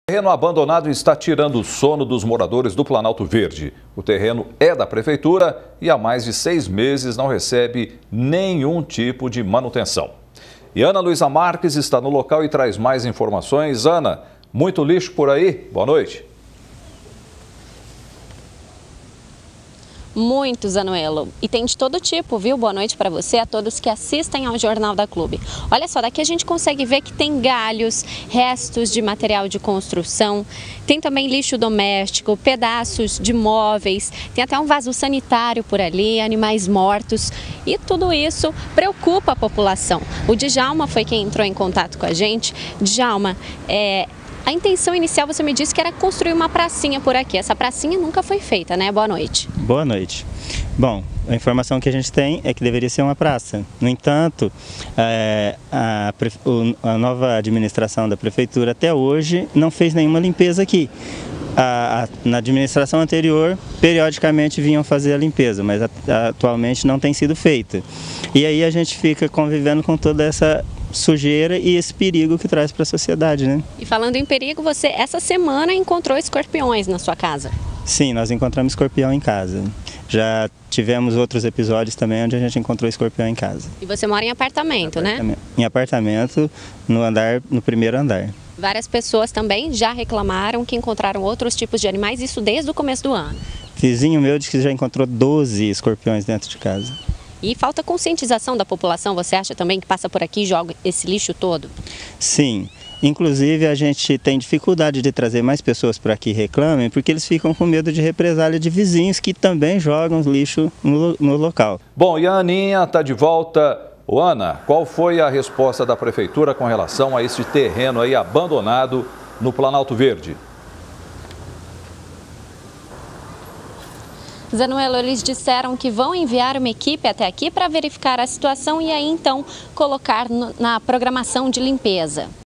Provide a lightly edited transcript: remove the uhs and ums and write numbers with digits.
O terreno abandonado está tirando o sono dos moradores do Planalto Verde. O terreno é da prefeitura e há mais de 6 meses não recebe nenhum tipo de manutenção. E Ana Luísa Marques está no local e traz mais informações. Ana, muito lixo por aí? Boa noite. Muito, Zanuelo. E tem de todo tipo, viu? Boa noite para você, a todos que assistem ao Jornal da Clube. Olha só, daqui a gente consegue ver que tem galhos, restos de material de construção, tem também lixo doméstico, pedaços de móveis, tem até um vaso sanitário por ali, animais mortos, e tudo isso preocupa a população. O Djalma foi quem entrou em contato com a gente. Djalma, a intenção inicial, você me disse que era construir uma pracinha por aqui. Essa pracinha nunca foi feita, né? Boa noite. Boa noite. Bom, a informação que a gente tem é que deveria ser uma praça. No entanto, a nova administração da prefeitura até hoje não fez nenhuma limpeza aqui. Na administração anterior, periodicamente vinham fazer a limpeza, mas atualmente não tem sido feita. E aí a gente fica convivendo com toda essa sujeira e esse perigo que traz para a sociedade, né? E falando em perigo, você essa semana encontrou escorpiões na sua casa? Sim, nós encontramos escorpião em casa. Já tivemos outros episódios também onde a gente encontrou escorpião em casa. E você mora em apartamento, né? Em apartamento, no primeiro andar. Várias pessoas também já reclamaram que encontraram outros tipos de animais, isso desde o começo do ano. Vizinho meu disse que já encontrou 12 escorpiões dentro de casa. E falta conscientização da população, você acha também, que passa por aqui e joga esse lixo todo? Sim, inclusive a gente tem dificuldade de trazer mais pessoas para que reclamem, porque eles ficam com medo de represália de vizinhos que também jogam lixo no local. Bom, e a Aninha está de volta. Ô, Ana, qual foi a resposta da prefeitura com relação a esse terreno aí abandonado no Planalto Verde? Zanuelo, eles disseram que vão enviar uma equipe até aqui para verificar a situação e aí então colocar na programação de limpeza.